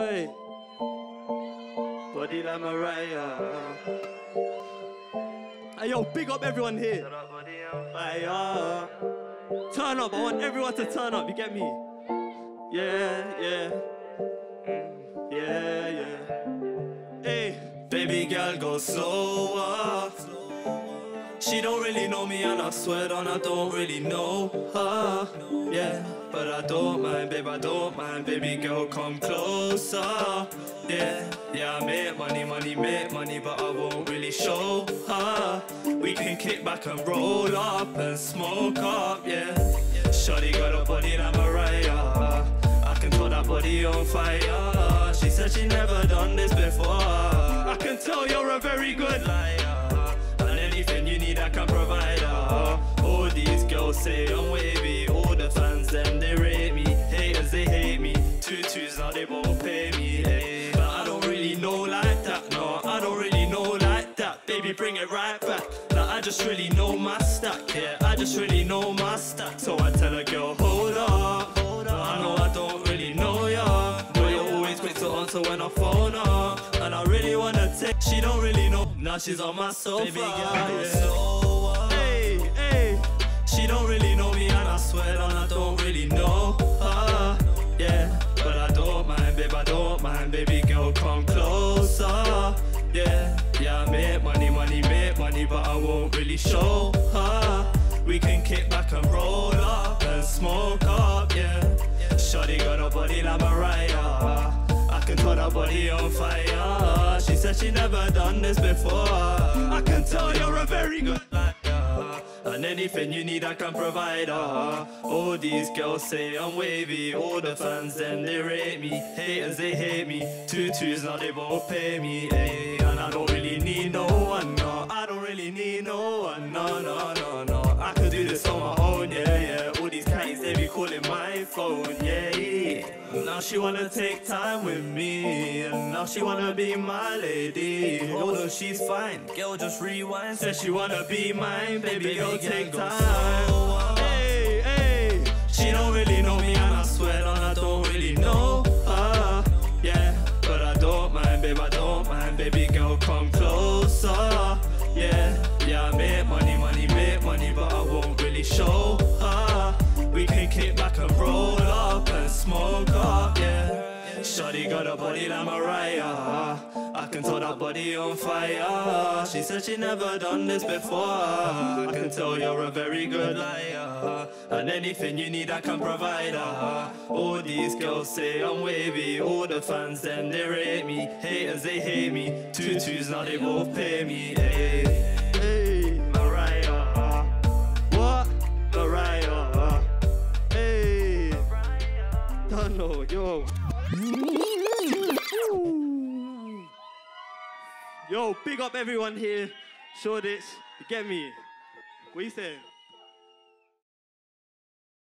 Oi. Body like Mariah. Hey yo, big up everyone here. Fire. Turn up, I want everyone to turn up, you get me? Yeah, yeah. Yeah, yeah. Hey, baby girl, go slower. She don't really know me and I swear on I don't really know her. Yeah, but I don't mind, babe, I don't mind. Baby girl, come closer. Yeah, yeah, I make money, but I won't really show her. We can kick back and roll up and smoke up, yeah. Shawty got a body like Mariah. I can put that body on fire. She said she never done this before. I can tell you're a very good liar, and anything you need I can provide her. All these girls say I'm wavy, all the fans them they rate me. Haters they hate me, tutus now they won't pay me, hey. But I don't really know like that, no, I don't really know like that. Baby bring it right back, like I just really know my stack, yeah, I just really know my stack. So I tell a girl hold up, I know I don't really know ya, but you're always quick to answer when I phone up. And I really wanna take, she don't really know, now she's on my sofa. Baby girl, yeah. Hey, hey. She don't really know me and I swear on I don't really know her. Yeah, but I don't mind, babe, I don't mind. Baby girl, come closer. Yeah, yeah, I make money, but I won't really show her. We can kick back and roll up and smoke up, yeah. Shawty got a body like Mariah. I can put her body on fire. She said she never done this before. I can tell you're a very good liar, and anything you need I can provide her. All these girls say I'm wavy, all the fans then they rate me. Haters they hate me, tutus now they both pay me, hey. And I don't really need no one, no, I don't really need no one, no, no, no, no. I could do this on my own, yeah, yeah. All these cats they be calling my phone, yeah, yeah. Now she wanna take time with me, and now she wanna be my lady. Although she's fine, girl just rewind. Says she wanna be mine, baby girl take time. Hey, hey. She don't really know me and I swear on I don't really know her. Yeah, but I don't mind, babe, I don't mind. Baby girl come closer. Yeah, yeah, I make money, but I won't really show her. We can kick back and roll up and smoke up, yeah. Shawty got a body like Mariah. I can tell that body on fire. She said she never done this before. I can tell you're a very good liar, and anything you need I can provide her. All these girls say I'm wavy, all the fans then they rate me. Haters they hate me, tutus now they both pay me, hey. Hey, Mariah. What? Mariah. Hey. Don't know, yo. Yo, big up everyone here. Show this. You get me? What you saying?